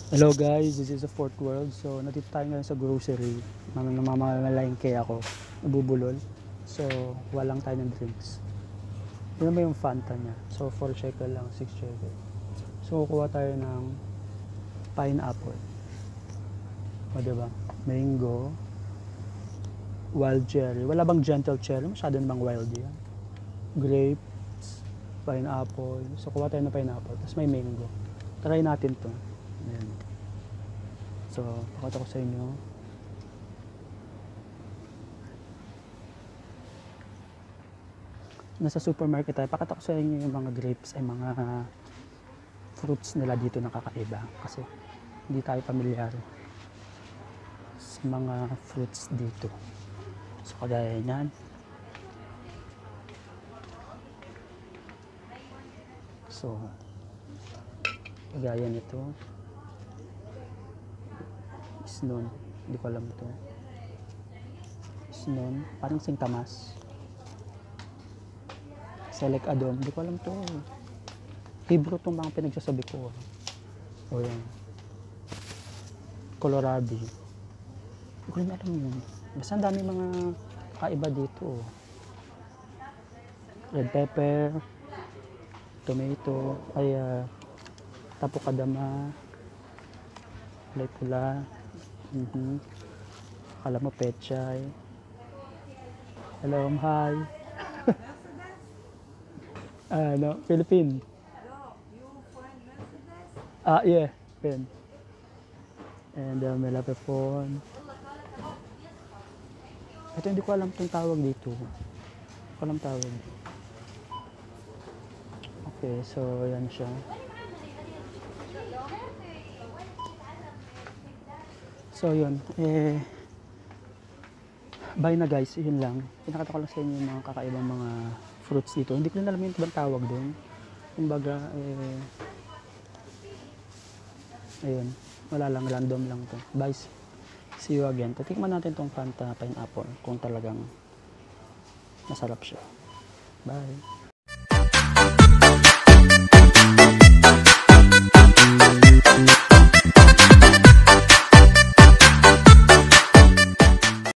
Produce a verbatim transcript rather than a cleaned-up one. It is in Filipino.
Hello guys, this is the fourth world. So, nandito tayo ngayon sa grocery. Mamang namamalengke ako, nabubulol. So, walang tayo ng drinks. Yun ba yung Fanta niya? So, four shekel lang, six shekel. So, kukuha tayo ng pineapple. O, diba? Mango, wild cherry. Wala bang gentle cherry? Masyado bang wild yan? Grapes, pineapple. So, kuha tayo ng pineapple. Tapos may mango. Try natin to. Ayan. So, pakita ko sa inyo. Nasa supermarket tayo. Pakita ko sa inyo yung mga grapes ay mga fruits nila dito nakakaiba. Kasi hindi tayo pamilyar sa mga fruits dito. So, kagaya yan. So, kagaya nito. Isnon, hindi ko alam ito. Isnon, parang singtamas. Select Adom, hindi ko alam ito. Libro itong mga pinagsasabi ko. O yan. Colorado. Hindi ko rin alam yun. Basta ang dami mga kaiba dito. Red pepper, tomato, ay uh, tapokadama, kulay pula. Mm-hmm. Akala mo pechay. Hello, hi. Ah, no, Philippine. Ah, yeah, pen. And uh, may lapepon. Ito hindi ko alam itong tawag dito. Hindi ko alam tawag. Okay, so yan siya. So yun, eh, bye na guys, yun lang. Pinakita ko lang sa inyo yung mga kakaibang mga fruits dito. Hindi ko rin alam yung ibang tawag doon. Kumbaga, eh, ayun, wala lang, random lang to. Bye, see you again. Titikman natin tong Fanta pineapple kung talagang masarap siya. Bye.